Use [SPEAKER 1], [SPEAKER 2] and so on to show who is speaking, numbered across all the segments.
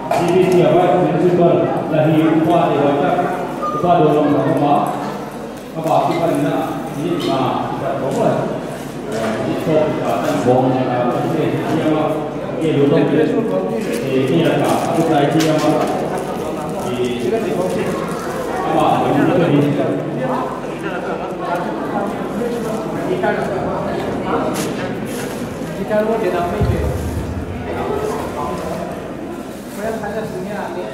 [SPEAKER 1] EBCC Principal Lahi Upah Dewata Upah Doulamthang apa kita ini kita coba itu kita bong ini apa ini dulu ini apa aku tadi apa
[SPEAKER 2] kita mau dinamai je. Saya hanya dunia ini.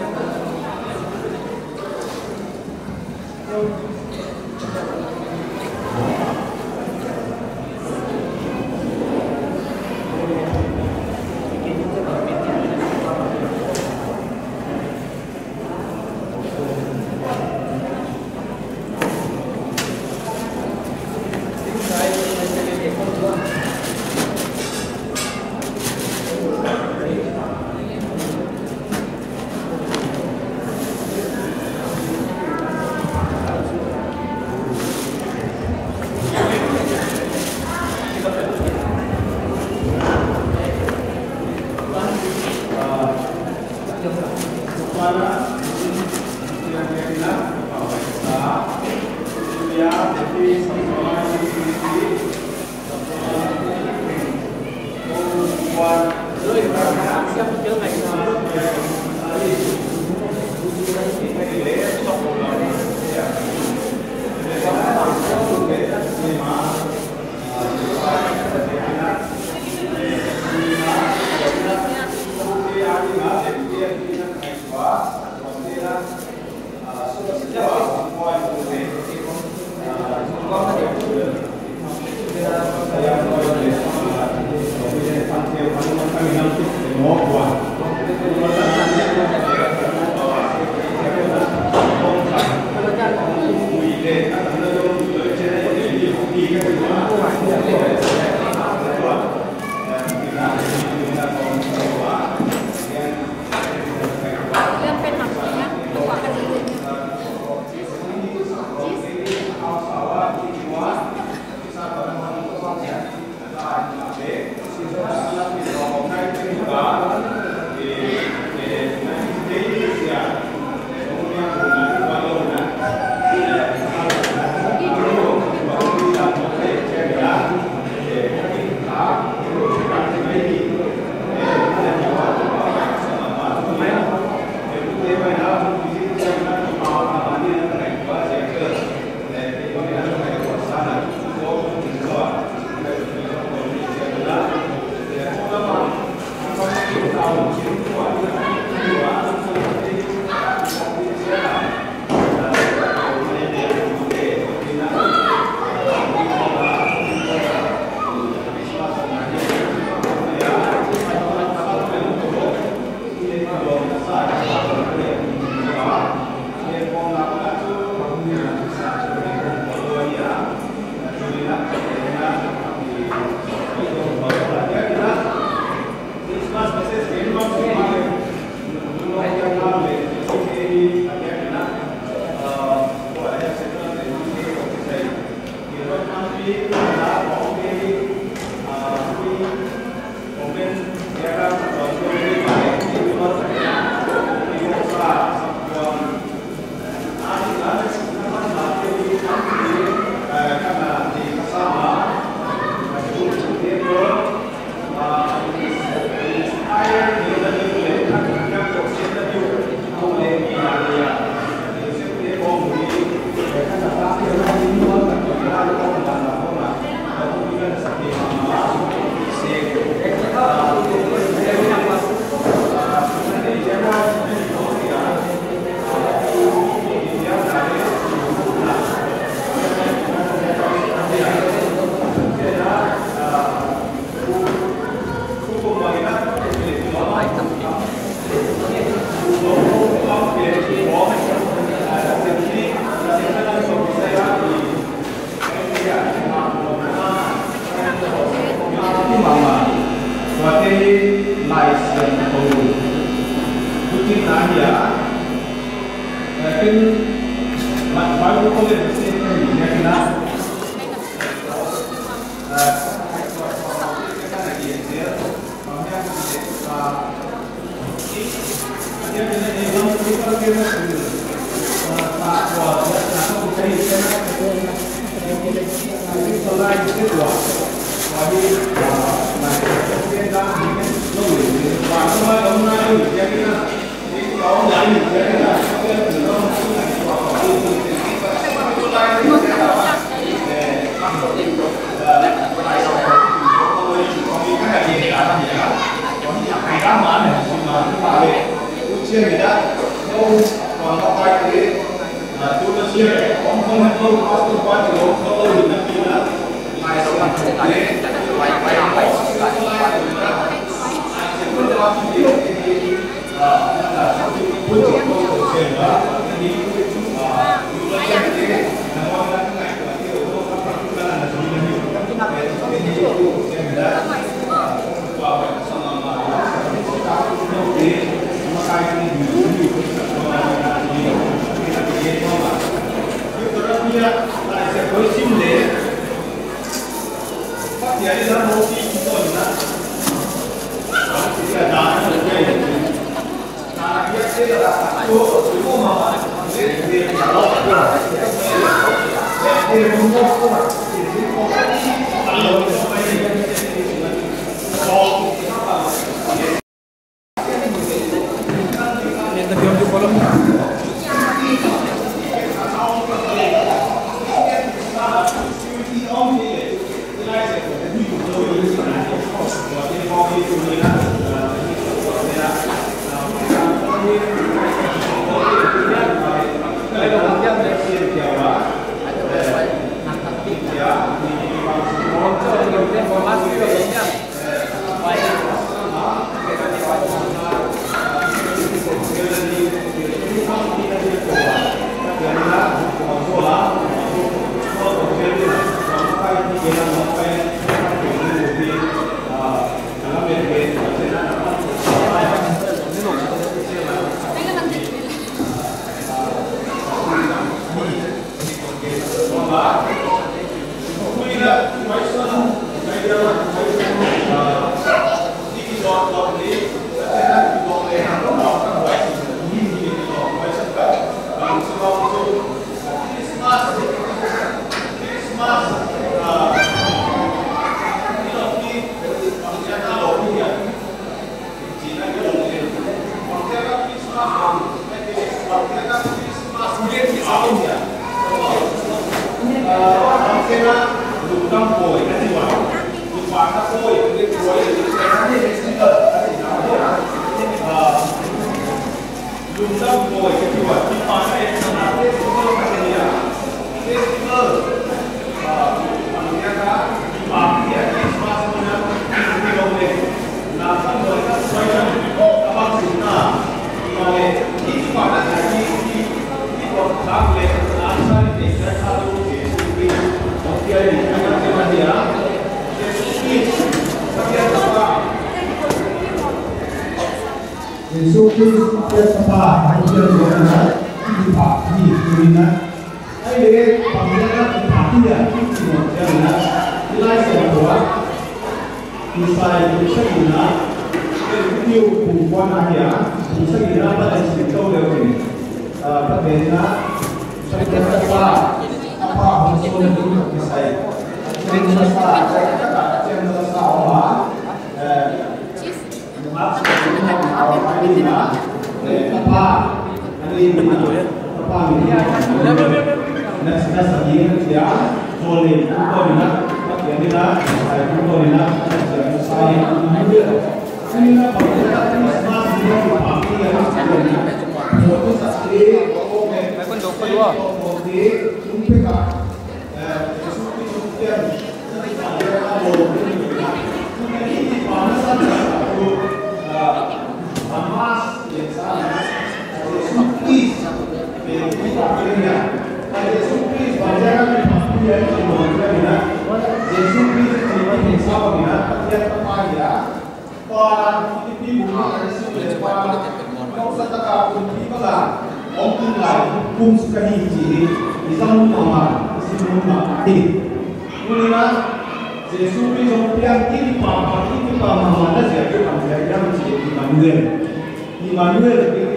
[SPEAKER 3] Immanuel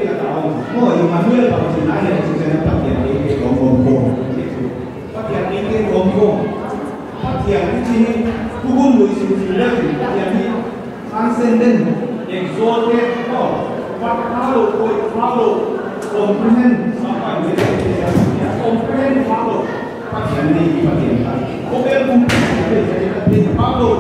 [SPEAKER 3] Mo yung manuel pa kasi na yan sa pagyan ni Lengkhawm. Pagyan ni Lengkhawm. Pagyan ni Kugun Luis Silvestre. Pagyan ni transcendent, exalted God. Follow, comprehend sampai menjadi comprehend follow. Pagyan ni pagyan. Follow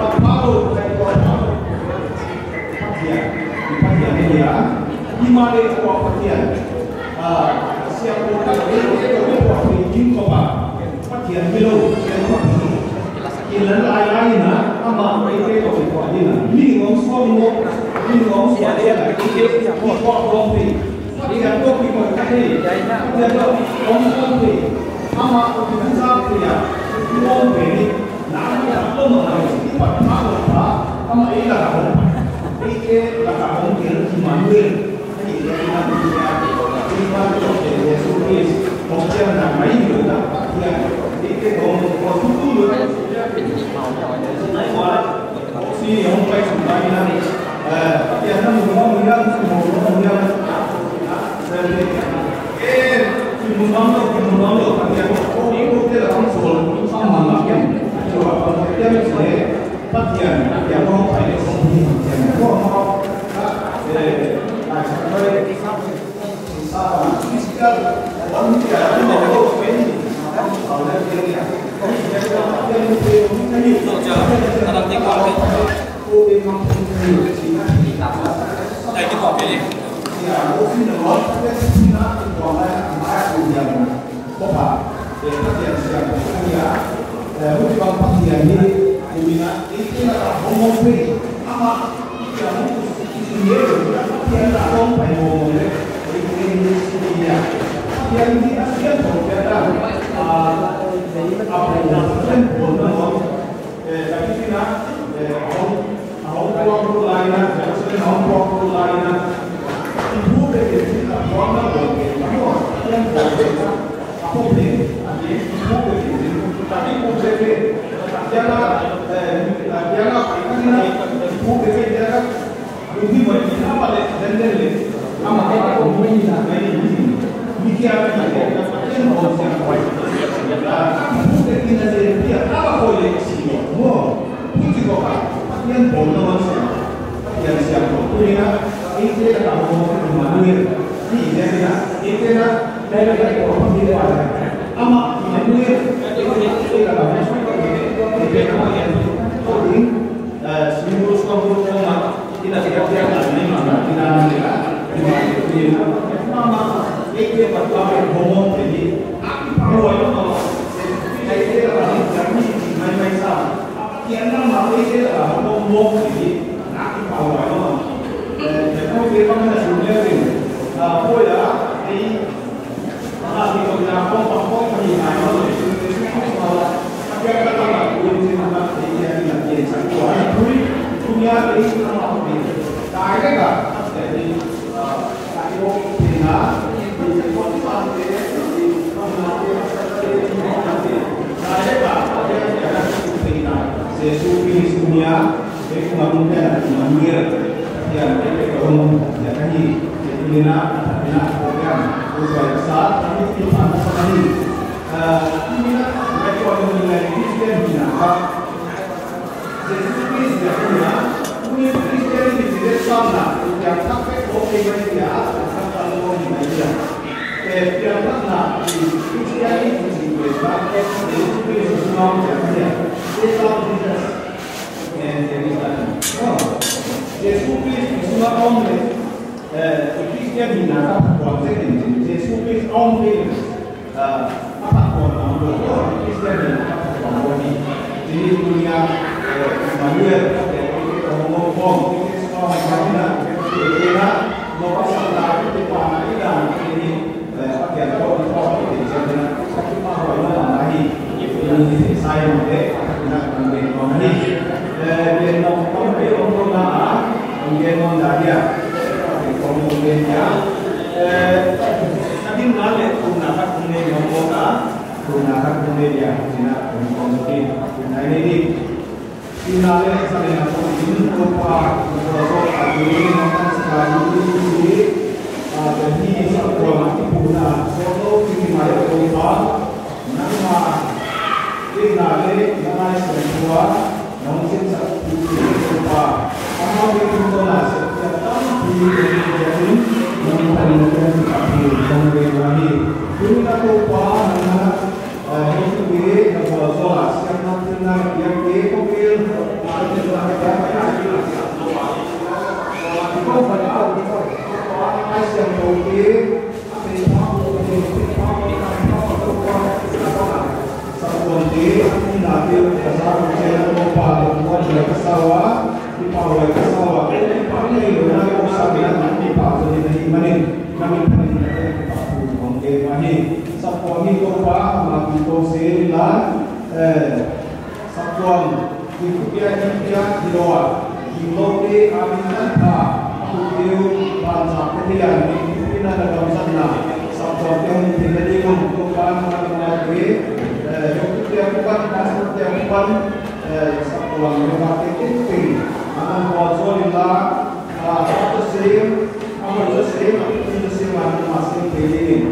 [SPEAKER 3] pagyan ni dia. Di mana itu pagyan? Siapa orang itu pagyan kau pagyan below. Ilan lain na ama mereka kau pagyan. Ini orang suami dia kau kopi. Dia kopi kau kaki. Dia kopi. Ama kau bisa dia. Kopi ni. Nama apa nama? Ipat nama apa? Ama ini lah. Ini lah mungkin Immanuel. Ini Yesus Kristus. Mungkin nama ini juga. Ini kalau dulu. Naik malah. Si yang baik sebenarnya ni. Yang mengundang. Mengundang. Tapi aku ini tidak langsung sama macam. Yang ini bagian yang mau saya sendiri yang mau Bukan bagian ini dimana itu adalah ngomong ama yang sendiri dia tak ngomong ngomong ini dia yang kita siap berkata apa yang sedang berlaku tapi kita orang lain jadi orang lain ibu dari kita orang lain yang berbeda apa ini ibu dari tapi publik jangan publik jangan lebih banyak apa dan ama kita komunikasi ini bicara yang orang yang baik publik kita dia apa boleh sih mau publik yang boleh yang siapa ini adalah orang Immanuel ini adalah dari orang dia ama Immanuel Seminggu kita tidak ini mana kita mama ini pertama ngomong jadi awal main sama kian nama ini ngomong jadi awal jadi kita mana sudah ini boleh ini nanti kita pom ini Dia kata ini nama dia jadi satu orang punya ini nama dia. Kaya kan? Jadi saya punya di kota dia di mana dia kaya kan? Dia ada punya sesuatu punya itu mungkin Immanuel yang orang yang tadi jadi program usaha besar tapi tidak sekali. Ini mereka orang menilai Kristen binatang. Yesus Kristus punya Kristen ini tidak sama. Yang sampai oke mereka sampai orang Indonesia. Yang mana Kristen itu juga Yesus Kristus mau jadi. Yesus Kristus yang jadi Yesus Kristus semua orang Kristen binatang kuasa ini. Yesus Kristus orang apa orang Kristen orang ini jadi punya Immanuel ngomong ini semua macamnya kita mau pasang lagi di mana ini bagian kau di sana tapi mau lagi ini saya nak ambil ini dia mau dia mau dia kemudiannya tapi mana gunakan gunakan media sina kemudian ini finalnya saya nak ini apa untuk ini makan sekali ini Oke, apa yang mau Sabun di nabi besar ujian lupa buat mereka sawah di pawai sawah ini paling orang usaha dengan di pawai ini mana kami paling ada di pawai oke mahi sabun ini lupa mati tosi lan sabun di kupiah di luar di loke amin nanti kupiah bangsa ketian di mana dalam sana sabun yang terjadi untuk bangsa negeri yang dilakukan dan dilakukan satuan lembaga itu akan wajiblah satu sering masing-masing ini